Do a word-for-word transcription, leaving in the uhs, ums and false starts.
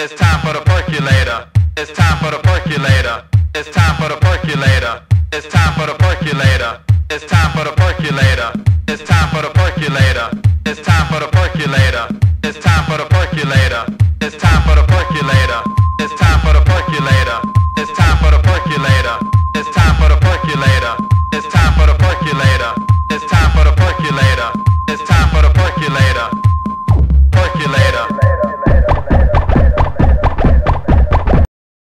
It's time for the percolator. It's time for the percolator. It's time for the percolator. It's time for the percolator. It's time for the percolator. It's time for the percolator.